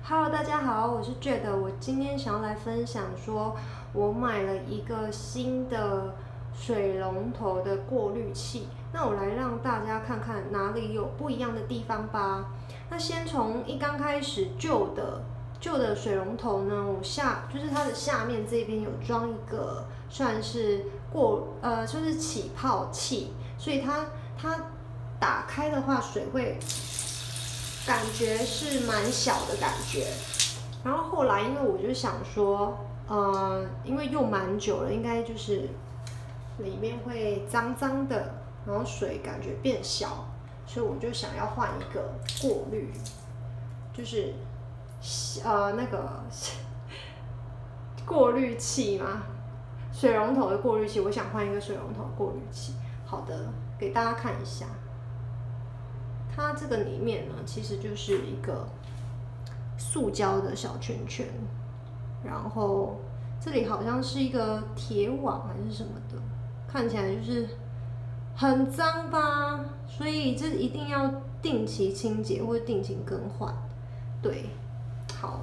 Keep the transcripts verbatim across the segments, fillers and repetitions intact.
Hello，大家好，我是 Jade，我今天想要来分享说，我买了一个新的水龙头的过滤器。那我来让大家看看哪里有不一样的地方吧。那先从一刚开始旧的旧的水龙头呢，我下就是它的下面这边有装一个算是过呃就是起泡器，所以它它打开的话水会。感觉是蛮小的感觉，然后后来因为我就想说，呃，因为用蛮久了，应该就是里面会脏脏的，然后水感觉变小，所以我就想要换一个过滤，就是呃那个过滤器嘛，水龙头的过滤器，我想换一个水龙头过滤器。好的，给大家看一下。它这个里面呢，其实就是一个塑胶的小圈圈，然后这里好像是一个铁网还是什么的，看起来就是很脏吧，所以这一定要定期清洁或者定期更换。对，好，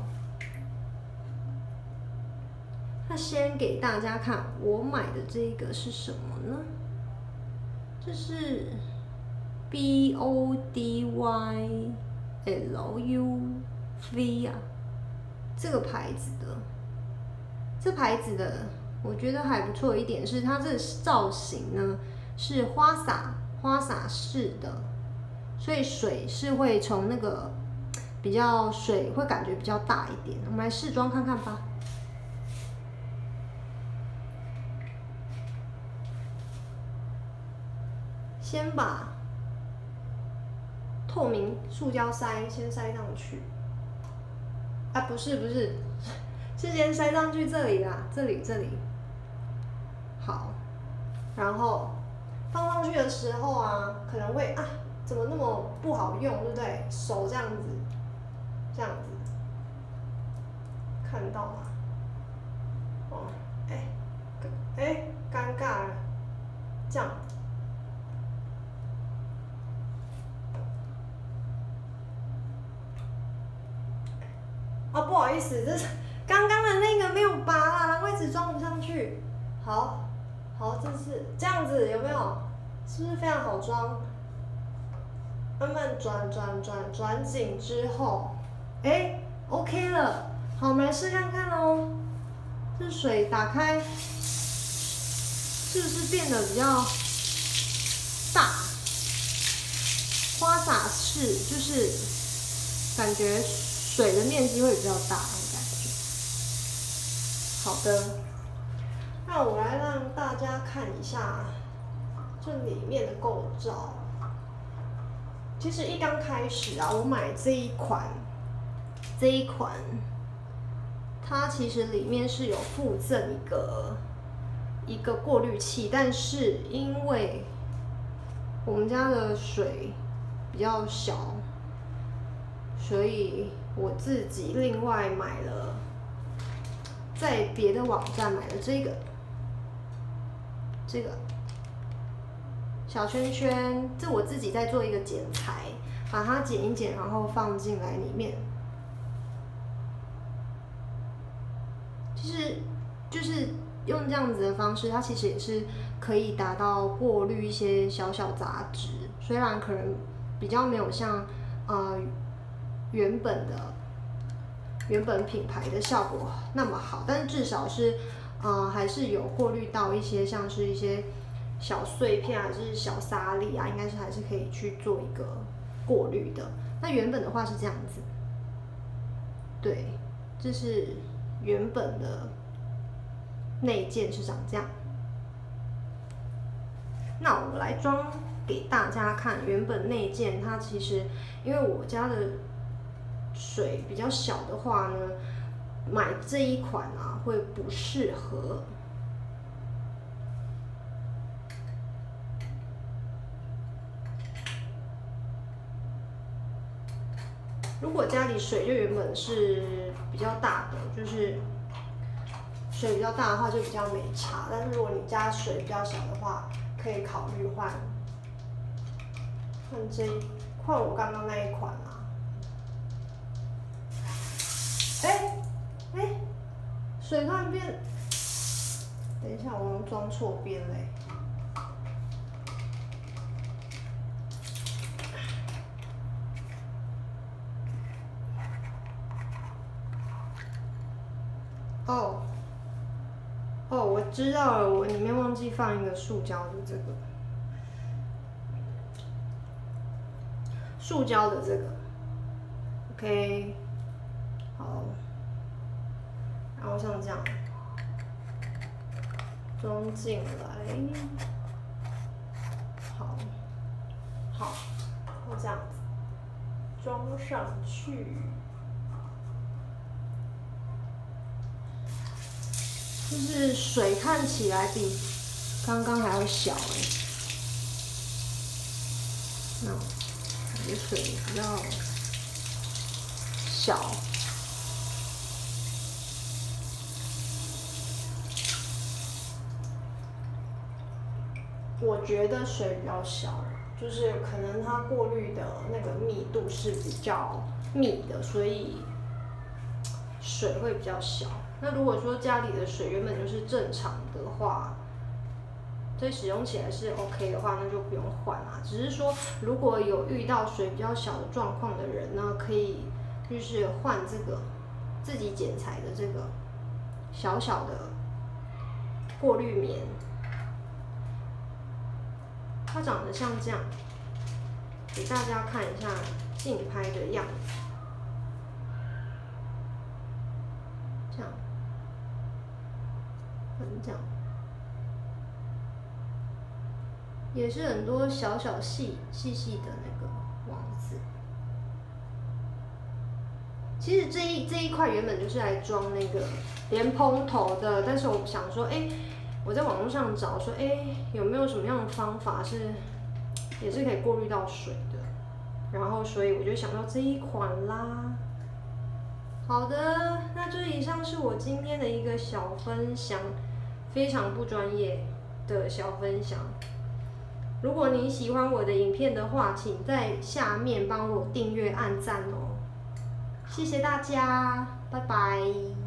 那先给大家看我买的这个是什么呢？这是。B O D Y L U V 啊，这个牌子的，这牌子的我觉得还不错一点是它这个造型呢是花洒花洒式的，所以水是会从那个比较水会感觉比较大一点。我们来试装看看吧。先把透明塑胶塞先塞上去，啊不是不是，是先塞上去这里啦，这里这里，好，然后放上去的时候啊，可能会啊怎么那么不好用，对不对？手这样子，这样子，看到吗？哦，哎，哎，尴尬了，这样。哦，不好意思，这是刚刚的那个没有拔啦，然后一直装不上去。好，好，这是这样子，有没有？是不是非常好装？慢慢转转转转紧之后，哎、欸、，OK 了。好，我们来试看看哦。这水打开，是不是变得比较大？花洒式就是感觉。水的面积会比较大的感觉。好的，那我来让大家看一下这里面的构造。其实一刚开始啊，我买这一款，这一款，它其实里面是有附赠一个一个过滤器，但是因为我们家的水比较小，所以。我自己另外买了，在别的网站买了这个，这个小圈圈，这我自己在做一个剪裁，把它剪一剪，然后放进来里面。其实就是用这样子的方式，它其实也是可以达到过滤一些小小杂质，虽然可能比较没有像呃。原本的原本品牌的效果那么好，但是至少是，呃，还是有过滤到一些像是一些小碎片啊，就是小沙粒啊，应该是还是可以去做一个过滤的。那原本的话是这样子，对，这是原本的内件是长这样。那我来装给大家看，原本内件它其实因为我家的。水比较小的话呢，买这一款啊会不适合。如果家里水就原本是比较大的，就是水比较大的话就比较没差。但是如果你家水比较小的话，可以考虑换换这换我刚刚那一款啊。 哎哎，水突然变，等一下，我装错边嘞。哦，哦，我知道了，我里面忘记放一个塑胶的这个，塑胶的这个 ，OK， 好，然后像这样装进来，好，好，然后这样子装上去。就是水看起来比刚刚还要小哎、欸，那感觉水比较小，我觉得水比较小，就是可能它过滤的那个密度是比较密的，所以水会比较小。那如果说家里的水原本就是正常的话，所以使用起来是 OK 的话，那就不用换啦。只是说，如果有遇到水比较小的状况的人呢，可以就是换这个自己剪裁的这个小小的过滤棉，它长得像这样，给大家看一下竞拍的样子，这样，很这样。也是很多小小细细细的那个网子。其实这一这一块原本就是来装那个莲蓬头的，但是我想说，哎、欸，我在网络上找说，哎、欸，有没有什么样的方法是也是可以过滤到水的？然后所以我就想到这一款啦。好的，那这以上是我今天的一个小分享，非常不专业的小分享。如果你喜欢我的影片的话，请在下面帮我订阅、按赞哦。谢谢大家，拜拜。